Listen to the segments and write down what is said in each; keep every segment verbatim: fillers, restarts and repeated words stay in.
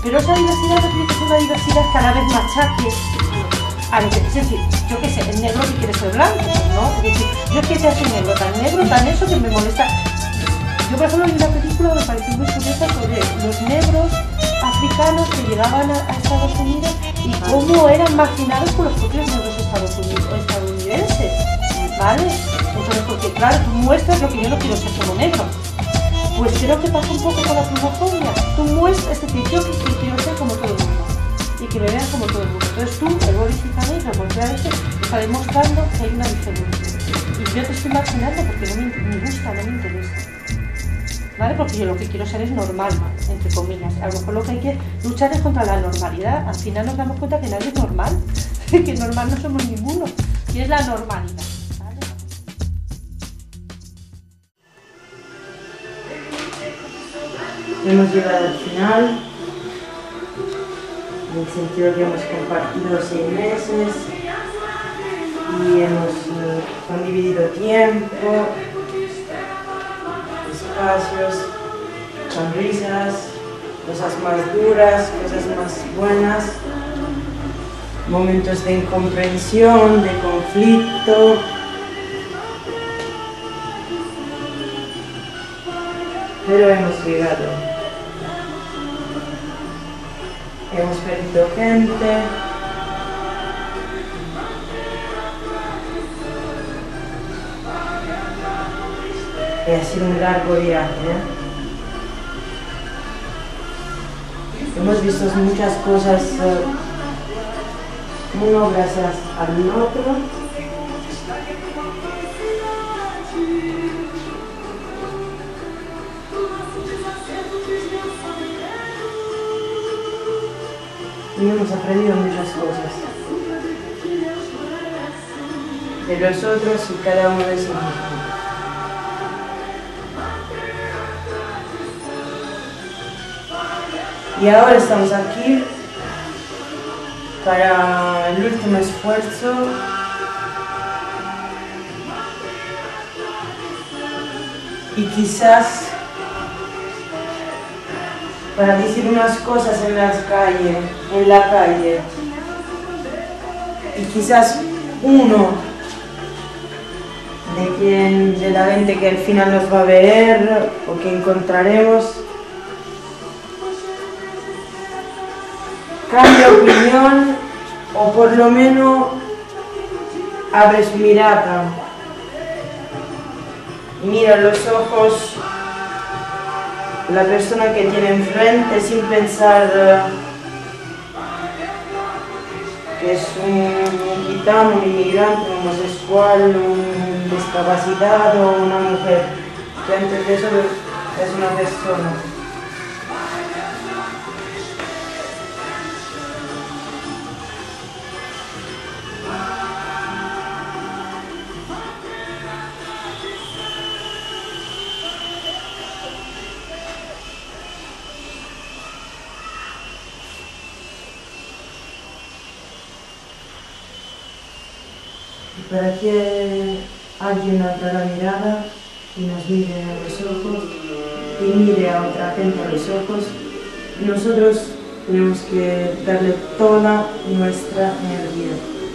Pero esa diversidad no tiene que ser una diversidad cada vez más chaque. A lo que, es decir, yo qué sé, el negro que quiere ser blanco, ¿no? Es decir, yo es que ya soy negro, tan negro, tan eso que me molesta. Yo, por ejemplo, vi una película que me pareció muy curiosa sobre los negros africanos que llegaban a, a Estados Unidos y cómo eran marginados por los propios negros estadounidenses, ¿vale? Entonces, porque claro, tú muestras lo que yo no quiero ser como negro. Pues creo que pasa un poco con la plumofobia. Tú muestras, es decir, yo que quiero ser como todo el mundo y que me vean como todo el mundo. Entonces tú, el body negro, porque a veces está demostrando que hay una diferencia. Y yo te estoy marginando porque no me, me gusta, no me interesa. ¿Vale? Porque yo lo que quiero ser es normal, entre comillas. A lo mejor lo que hay que luchar es contra la normalidad. Al final nos damos cuenta que nadie es normal, que normal no somos ninguno, y es la normalidad. ¿Vale? Hemos llegado al final, en el sentido que hemos compartido seis meses y hemos uh, condividido tiempo, espacios, sonrisas, cosas más duras, cosas más buenas, momentos de incomprensión, de conflicto. Pero hemos llegado. Hemos perdido gente. Y ha sido un largo viaje, ¿eh? Hemos visto muchas cosas, uh, uno gracias al otro. Y hemos aprendido muchas cosas de los otros y cada uno de sí mismo. Y ahora estamos aquí para el último esfuerzo y quizás para decir unas cosas en las calles, en la calle, y quizás uno de quien, de la gente que al final nos va a ver o que encontraremos, cambia opinión o por lo menos abre su mirada, mira los ojos la persona que tiene enfrente sin pensar que es un gitano, un inmigrante, un homosexual, un discapacitado o una mujer, que antes de eso es una persona. Para que alguien abra la mirada y nos mire a los ojos y mire a otra gente a los ojos, nosotros tenemos que darle toda nuestra energía.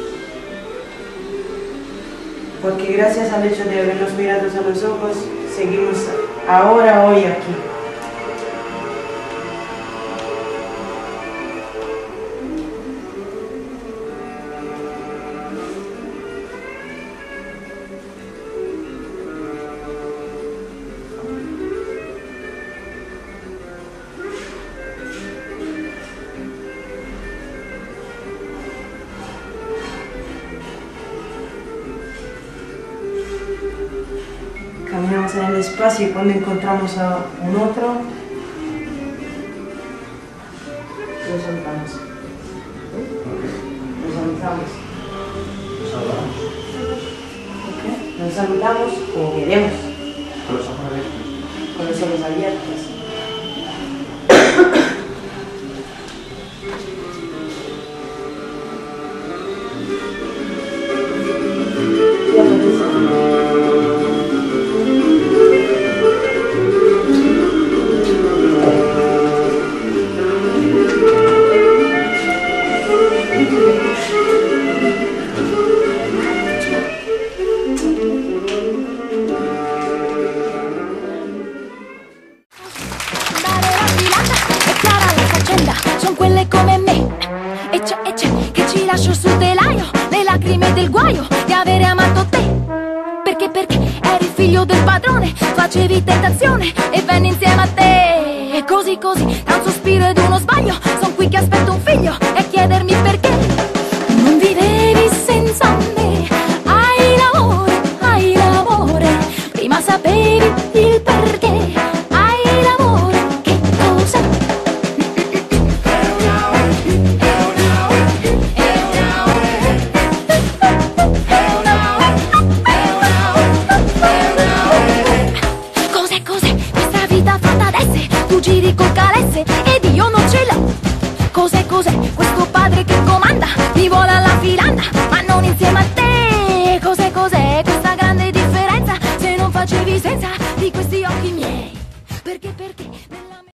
Porque gracias al hecho de habernos mirado a los ojos, seguimos ahora, hoy, aquí. Caminamos en el espacio y cuando encontramos a un otro, lo soltamos. Nos saludamos. ¿Ok? Nos saludamos como queremos. Con los ojos abiertos. Con los ojos abiertos. sbaglio di avere amato te. Perché, perché eri figlio del padrone, facevi tentazione e venne insieme a te. E così, così, tra un sospiro ed uno sbaglio, son qui che aspetto un figlio e chiedermi perché non vivevi senza me. Hai l'amore, hai l'amore, prima sapevi il perché. Hai l'amore, che cos'è? Cos'è, cos'è questa vita fatta d'esse? Tu giri col calesse ed io non ce l'ho. Cos'è, cos'è questo padre che comanda? Mi vuole alla filanda, ma non insieme a te. Cos'è, cos'è questa grande differenza? Se non facevi senza di questi occhi miei. Perché, perché